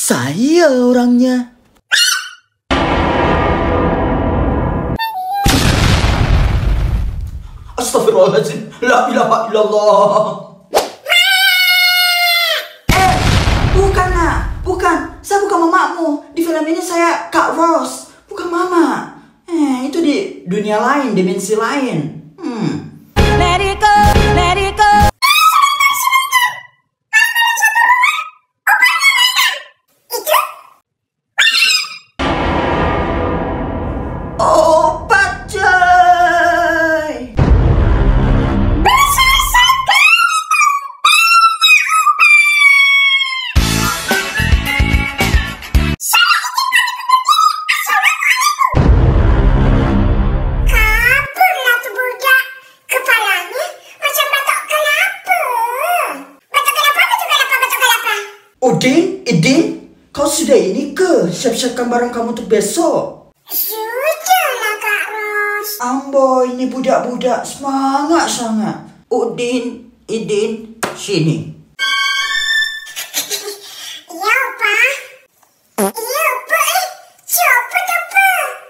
Saya orangnya. Astagfirullahaladzim. La ilaha illallah. Bukan nak. Bukan. Saya bukan mamamu. Di film ini saya Kak Ros. Bukan mama. Itu di dunia lain, dimensi lain. Let it go, let it go. Opa coy. Kaburlah tuh budak. Kepalanya macam batok kelapa. Batok kelapa, batok kelapa, batok kelapa. Idin, kau sudah ini ke? Siap-siapkan barang kamu untuk besok. Sudahlah Kak Ros. Ambo, ini budak-budak semangat sangat. Idin, sini. Iya Opa. Iya Opa. Cepat Opa.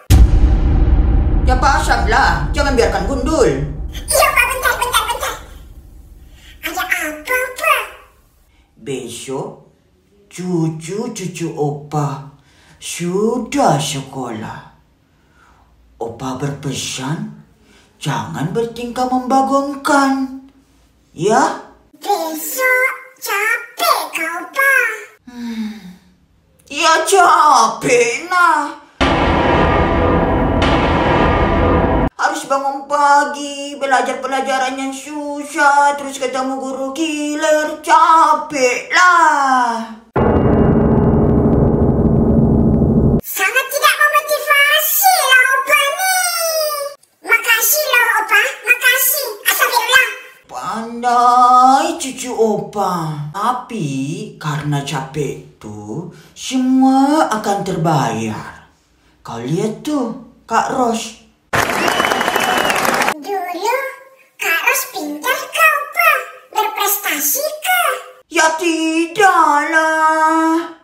Ya pasang lah, jangan biarkan gundul. Iya Opa, bentar. Ada apa Opa? Besok, cucu Opa sudah sekolah. Opa berpesan, jangan bertingkah membagongkan. Ya? Besok capek kau Opa. Ya capek nah. Harus bangun pagi, belajar pelajaran yang susah, terus ketemu guru killer, capek lah. Sangat tidak memotivasi lah Opa nih. Makasih loh Opa, makasih. Astagfirullah. Pandai cucu Opa. Tapi karena capek tuh, semua akan terbayar. Kau lihat tuh, Kak Ros. Dulu Kak Ros pintar kah Opa? Berprestasi kah? Ya tidaklah.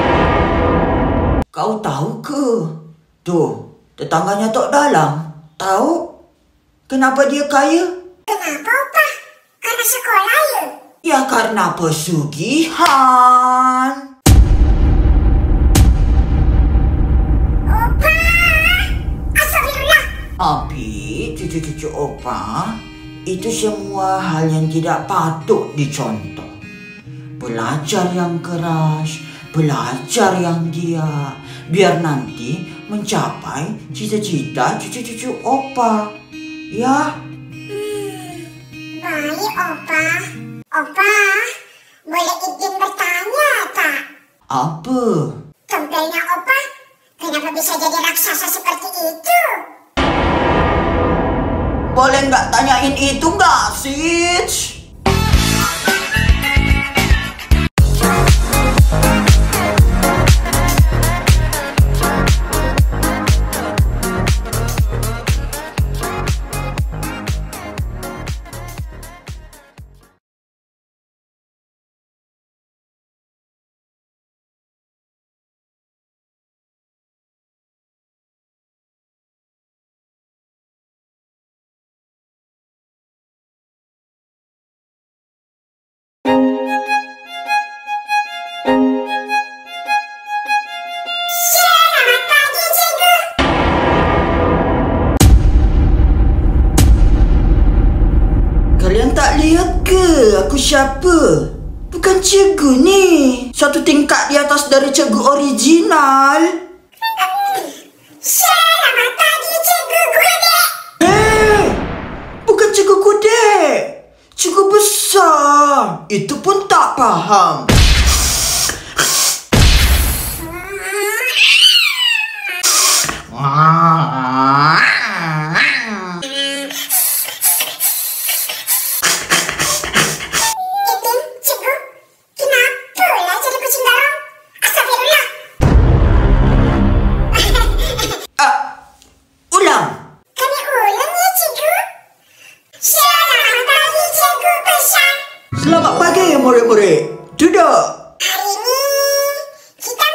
Kau tahu ke? Tuh, tetangganya Tok Dalang. Tahu? Kenapa dia kaya? Kenapa Opa? Karena sekolah ya? Ya karena pesugihan. Opa! Astagfirullah. Tapi cucu-cucu Opa, itu semua hal yang tidak patut dicontoh. Belajar yang keras, belajar yang giat, biar nanti mencapai cita-cita cucu-cucu Opa. Ya? Baik Opa. Opa, boleh izin bertanya tak? Apa? Tempelnya Opa, kenapa bisa jadi raksasa seperti itu? Boleh nggak tanyain itu nggak, Sits? Selamat pagi Cikgu. Kalian tak lihat ke aku siapa? Bukan cikgu ni. Satu tingkat di atas dari cikgu original. Selamat pagi Cikgu Gudek. Bukan cikgu Gudek. Cikgu besar. Itu pun tak faham. Izin Cikgu, kenapa lah jadi kucing garang? Astagfirullah. Ulang. Kami ulang ya Cikgu. Selamat pagi Cikgu pesan. Selamat pagi murid-murid. Duduk. Hari ini kita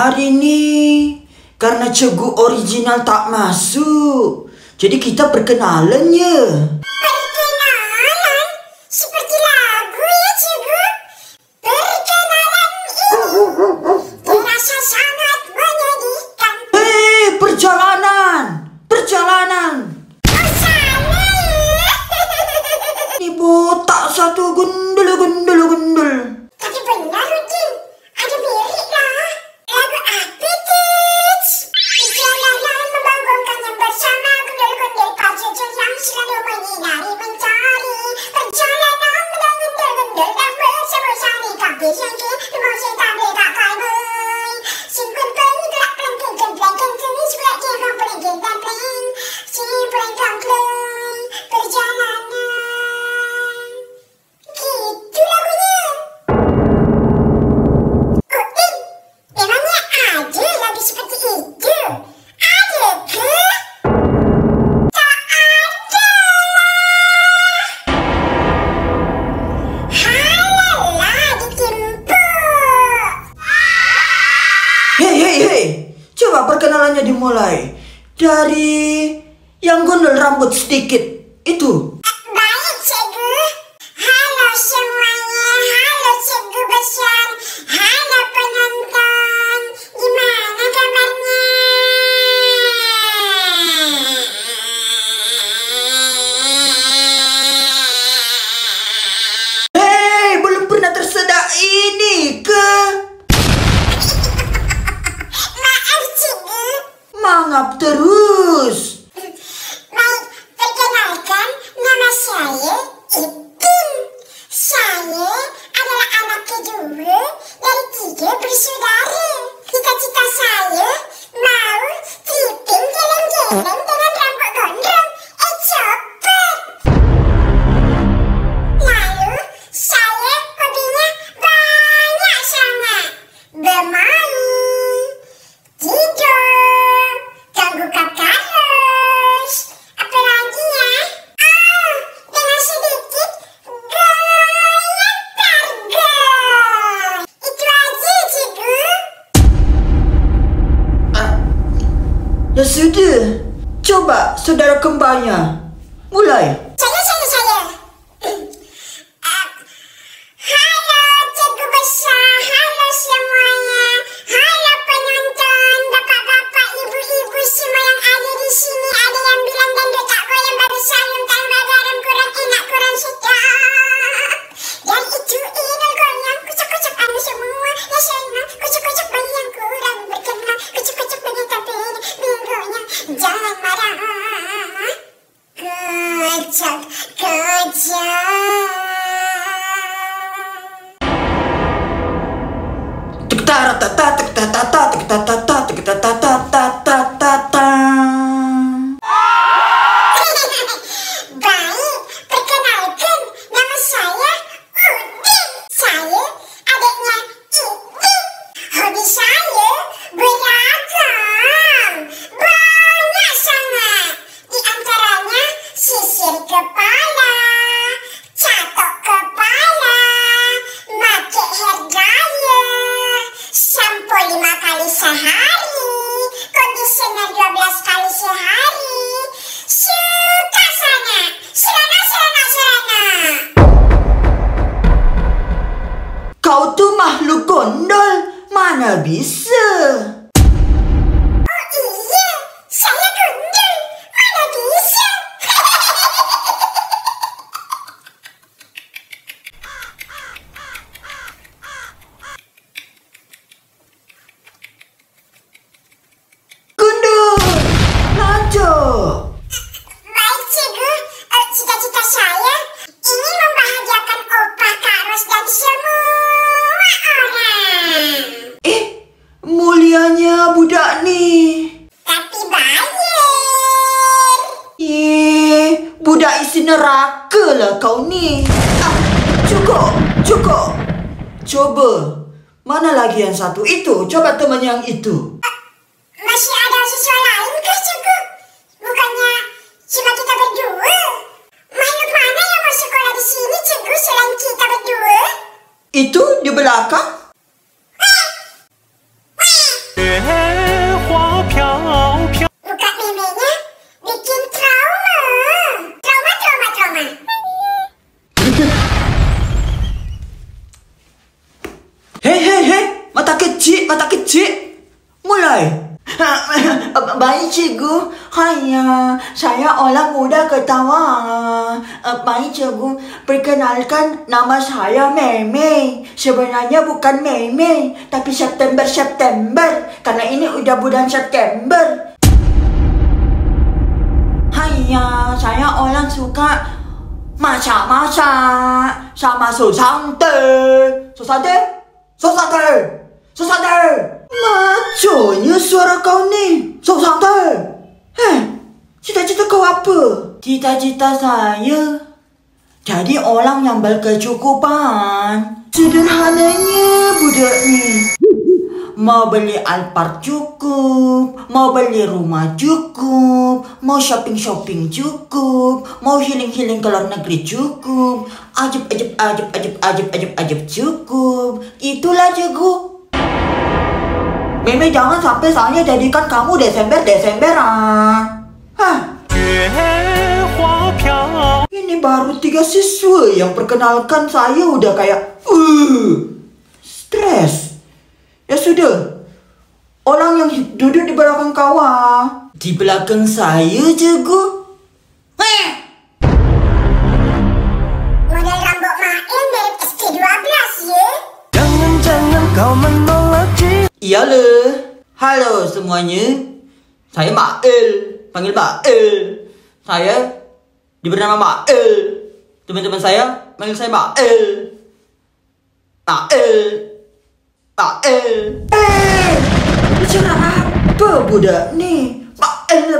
hari ini karena Cikgu original tak masuk, jadi kita perkenalan ya. Perkenalan? Seperti lagu ya, Cikgu? Perkenalan ini terasa sangat menyedihkan. Hei, perjalanan. Oh, salah ya. Ini botak satu gundul. Tapi benar, Udin. Ada mirip lah. Lagu apa, Tits? Perjalanan membangunkan yang bersama gundul-gundul pajuju yang selalu menyinari mencari. Perjalanan menggundul-gundul dan bersama-sama kaki sengki, emosi tampil tak kalbui. Simpan pening gelap pelengking gempleng kini sudah diam pelengking gempleng. Simpan kangkleng perjalanan. Gitu lagunya. Udin, memangnya ada lagu seperti itu? Ada ke? Tak ada lah. Halalah ditimpuk. Hei, coba perkenalannya dimulai dari yang gundul rambut sedikit itu. Baik, Cikgu. Halo semuanya, halo Cikgu besar, halo penonton. Gimana kabarnya? Hei, belum pernah tersedak ini ke? Maaf, Cikgu. Mangap terus. Baik, perkenalkan, nama saya Ipin. Saya adalah anak kedua dari 3 bersaudara. Cita-cita saya mau tripping geleng-geleng dengan rambut gondrong, copot. Lalu, saya hobinya banyak sangat. Bermain, tidur, ganggu Carlos. Apa lagi ya? Dengan sedikit goyang targoy. Itu aja, Cikgu. Ya sudah, coba saudara kembarnya. Mulai. Saya. Halo Cikgu besar, halo semuanya, halo penonton, bapak-bapak, ibu-ibu semua yang ada di sini. Ada yang bilang dangdut tak goyang baru sayur tambah garam kurang enak kurang sedap. Dan itu inul goyang, kucuk-kucuk anu semua ya senang, kucuk-kucuk bagi yang kurang berkenan, kucuk-kucuk bagi tapi goyang, jangan marah. Kocok. Baik, perkenalkan, nama saya Udin. Saya adiknya Ipin. Hobi saya beragam, banyak sangat. Di antaranya sisir kepala, catok kepala, make hair dryer, sampo 5 kali sehari, conditioner 12 kali sehari. Suka sangat. Serana. Kau tuh makhluk gondol, mana bisa? Oh iya, saya gundul. Mana bisa? Gundul, lanjut. Baik, Cikgu. Cita-cita saya ingin membahagiakan Opa, Kak Ros, dan semua orang. Mulianya budak nih. Tapi bayar. Budak isi neraka lah kau ni. Cukup. Coba, mana lagi yang satu itu? Coba teman yang itu. Masih ada siswa lain kah, Cikgu? Bukannya cuma kita berdua? Makhluk mana yang mau sekolah di sini, Cikgu, selain kita berdua? Itu di belakang? cikgu. Hanya, saya orang muda ketawa. Baik cikgu, perkenalkan nama saya Meme. Sebenarnya bukan Meme, tapi September. Karena ini udah bulan September. Hanya, saya orang suka masak-masak sama susante. Maconya suara kau ni, susante. Cita-cita kau apa? Cita-cita saya jadi orang yang berkecukupan. Sederhananya budak ni. Mau beli Alphard cukup, mau beli rumah cukup, mau shopping cukup, mau healing ke luar negeri cukup, ajib cukup. Itulah cikgu. Meme, jangan sampai saya jadikan kamu Desember-Desemberan. Ini baru 3 siswa yang perkenalkan saya udah kayak stres. Ya sudah, orang yang duduk di belakang kawah. Di belakang saya, cikgu. Model rambut Main dari SD12 ya. Jangan kau menolak cinta. Iyalah. Halo semuanya. Saya Mael. Panggil Mael. Saya diberi nama Mael. Teman-teman saya panggil saya Mael. Bicara apa budak ni? Mael.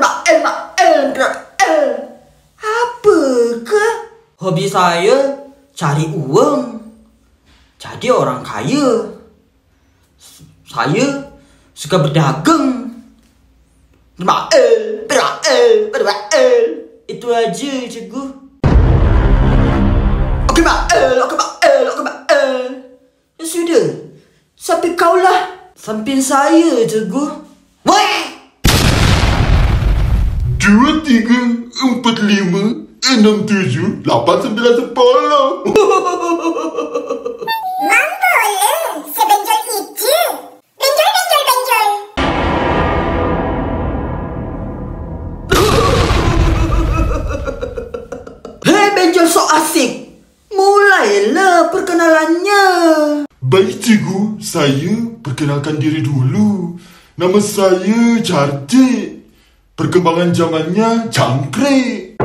Apa ke? Hobi saya cari uang. Jadi orang kaya. Saya suka berdagang. Mael. Itu aja cikgu. Oke Mael. Ya sudah. Sampai kaulah. Samping saya cikgu. Weh! 2, 3, 4, 5, 6, 7, 8, 9, 10. Boleh, sebenjol itu. Benjol. Hei benjol so asik. Mulailah perkenalannya. Baik cikgu, saya perkenalkan diri dulu. Nama saya Jardik. Perkembangan zamannya jangkrik.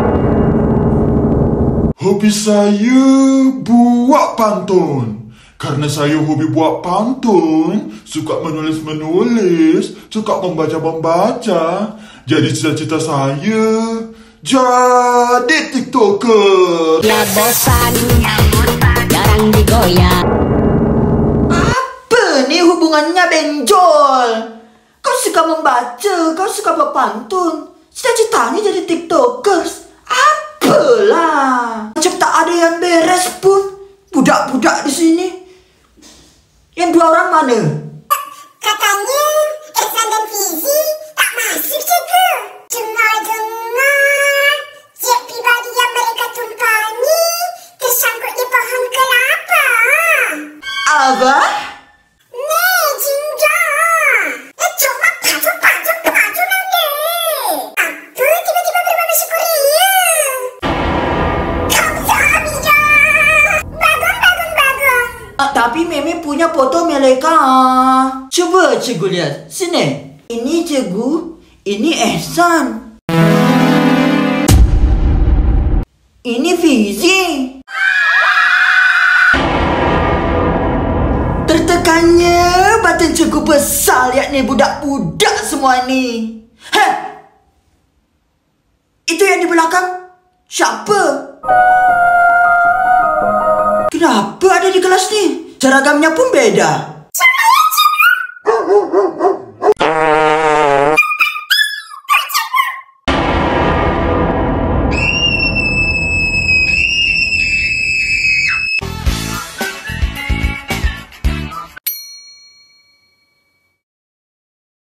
Hobi saya buat pantun. Karena saya hobi buat pantun, suka menulis, suka membaca. Jadi cita-cita saya jadi TikToker. Ya bosan, jarang digoyah. Apa nih hubungannya benjol? Kau suka membaca, kau suka berpantun. Cita-citanya jadi TikTokers. Apalah. Macam tak ada yang beres pun. Budak-budak di sini. Yang 2 orang mana? Katanya Ihsan dan Fizi tak masuk cikgu. Dengar. Jet pribadi yang mereka tumpangi tersangkut di pohon kelapa. Apa? Jinja. Cuma baju nanti. Apa tiba-tiba berubah masuk Korea? Kamsahamnida. Bagus. Tapi Meme punya foto Meleka. Coba cikgu lihat. Sini. Ini cikgu. Ini Ihsan. Ini Fizi. Tertekannya batin cikgu besar lihat ni budak-budak semua ni. Itu yang di belakang siapa? Kenapa ada di kelas ni? Seragamnya pun beda.